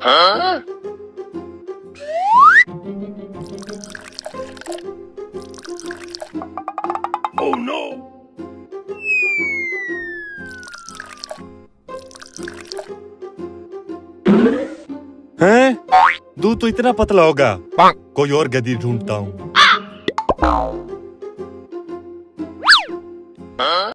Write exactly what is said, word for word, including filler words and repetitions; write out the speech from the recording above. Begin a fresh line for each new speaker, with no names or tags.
Oh no!
हैं? दूध तो इतना पतला होगा। कोई और गधी ढूंढता हूँ।
Huh?